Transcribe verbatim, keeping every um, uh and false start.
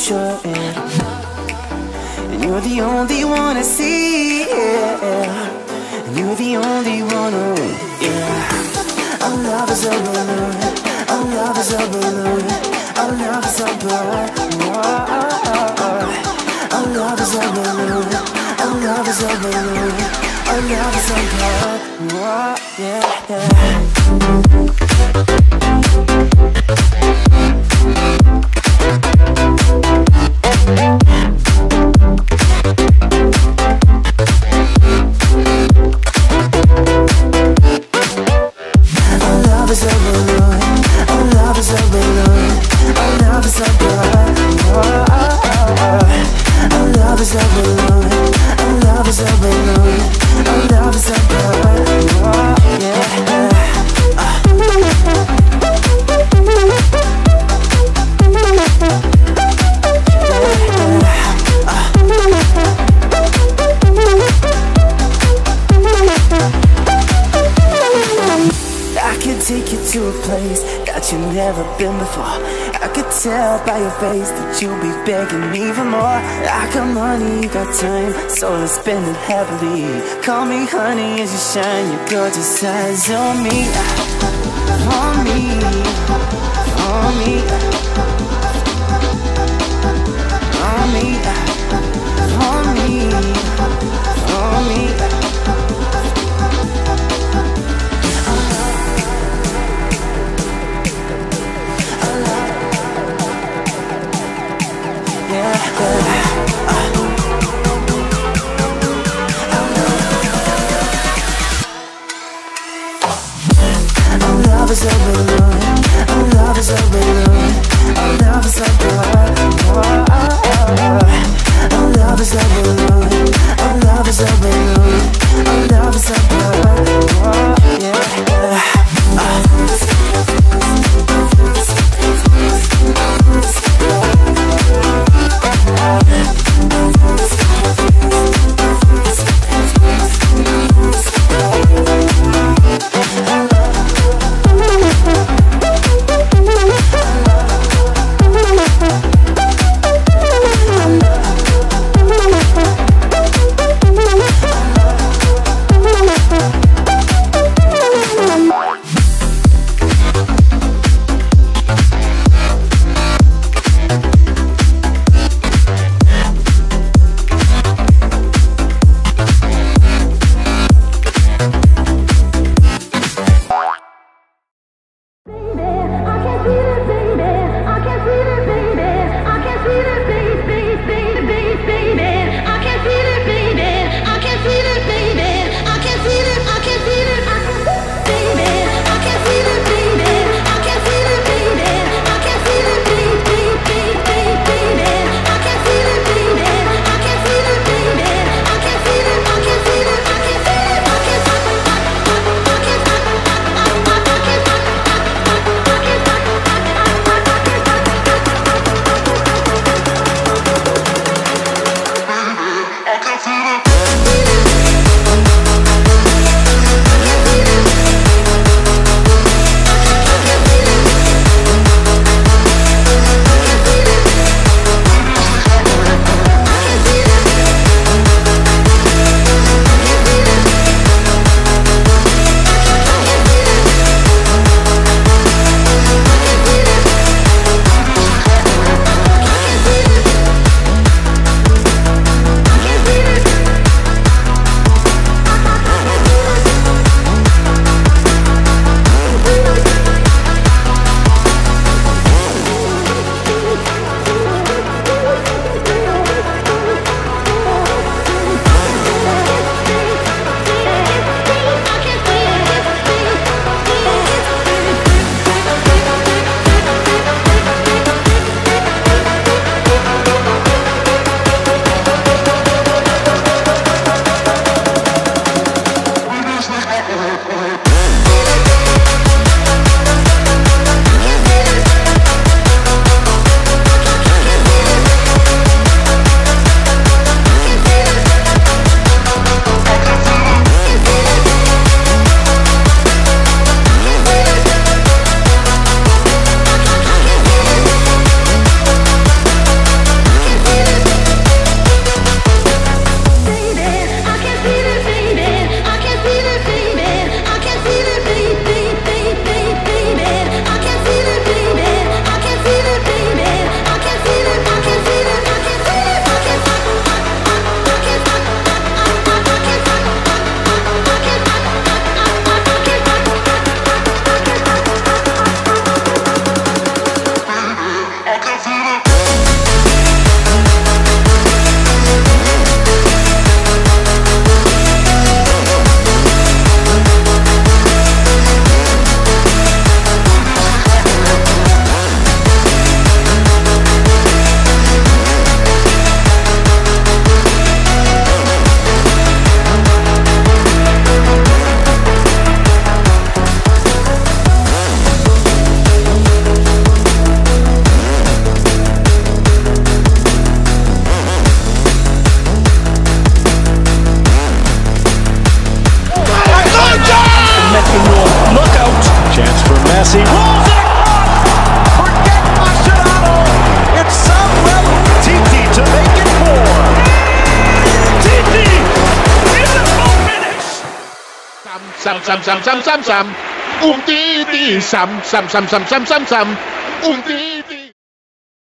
future, yeah. And you're the only one I see, yeah. And you're the only one I win, yeah. Our love is a balloon, our love is a balloon, our love is a balloon. Our love is a balloon, our love is a balloon, our love is a balloon, yeah, yeah. You've never been before. I could tell by your face that you'll be begging me for more. I got money, you got time, so let's spend it happily. Call me honey as you shine your gorgeous eyes on me, on me, on me, on me, on me, on me. Love is a balloon, our love is a balloon, our love is a balloon. Our love is a balloon, our love is a balloon, our love is a balloon, yeah. Sam, Sam, Sam, Sam, Sam, Sam. Umtiti, Sam, Sam, Sam, Sam, Sam, Sam, Sam. Umtiti.